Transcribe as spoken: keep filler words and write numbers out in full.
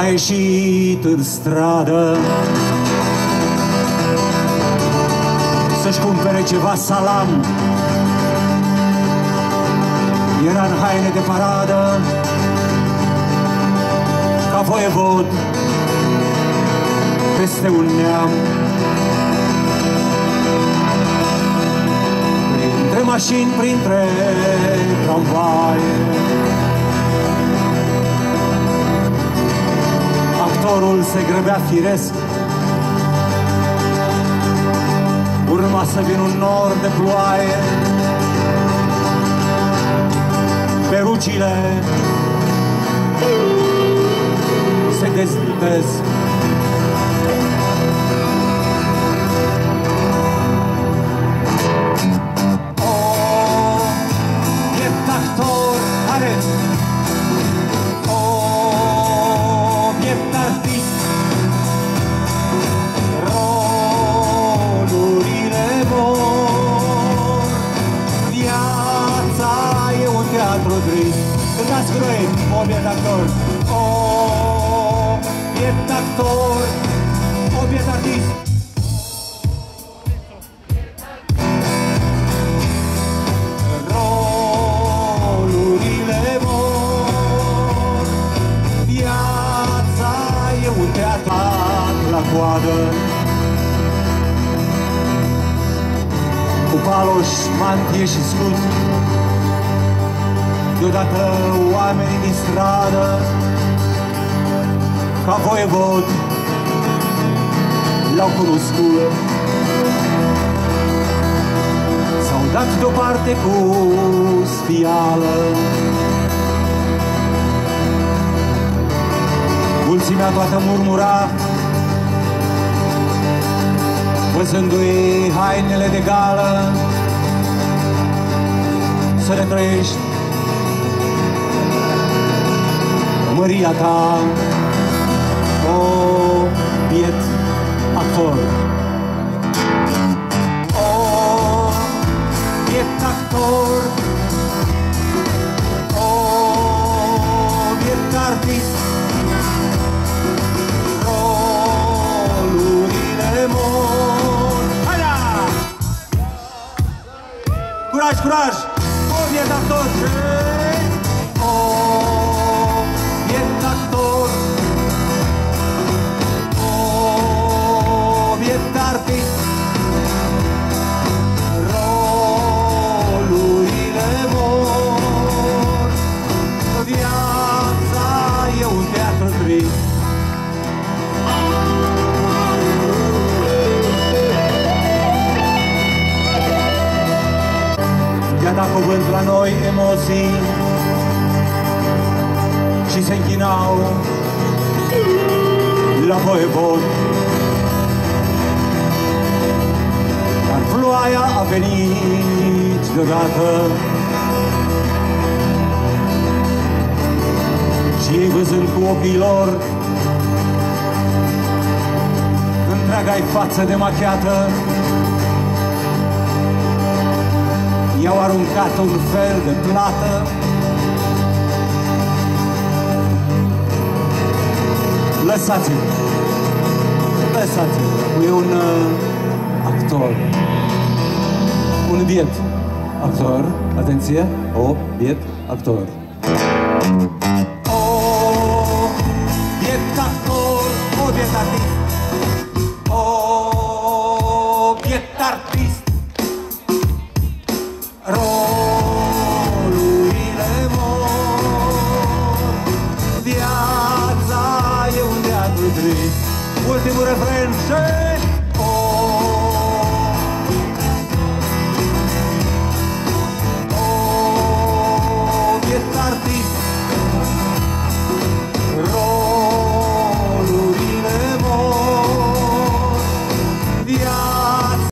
ieșit în stradă să-și cumpere ceva salam. Era în haine de paradă ca voievod peste un neam. Printre mașini, printre tramvaie, actorul se grăbea firesc. Urma să vină un nor de ploaie, perucile se dezlipesc. Oh, biet actor, are! Oh, biet artist, rolurile mor. Viața e un teatru trist. Cântați cu noi, o biet actor. Oh, biet actor, o biet artist. Rolurile mor. Viața e un teatru la coadă, cu paloși, mantie și scut. Deodată oamenii din stradă, ca voievod, l-au cunoscut. S-au dat deoparte cu spială. Mulțimea toată murmura, văzându-i hainele de gală. Să le trăiești măria ta, o biet actor. O biet actor, o biet artist, rolurile mor. Haida! Curaj, curaj! O biet actor! O biet actor, o biet artist, rolurile mor. Viața e un teatru trist. I-a dat cuvânt la noi emoții și se închinau la voievod. Dar ploaia a venit deodată și ei, văzând cu ochii lor întreaga-i față demachiată, i-au aruncat un fel de plată. Lăsați-l, lăsați-l, e un uh, actor, un biet actor, atenție, o biet actor. O biet actor, o biet artist, o biet artist, rolurile mor. Viața e un teatru trist. Ultimul refren, și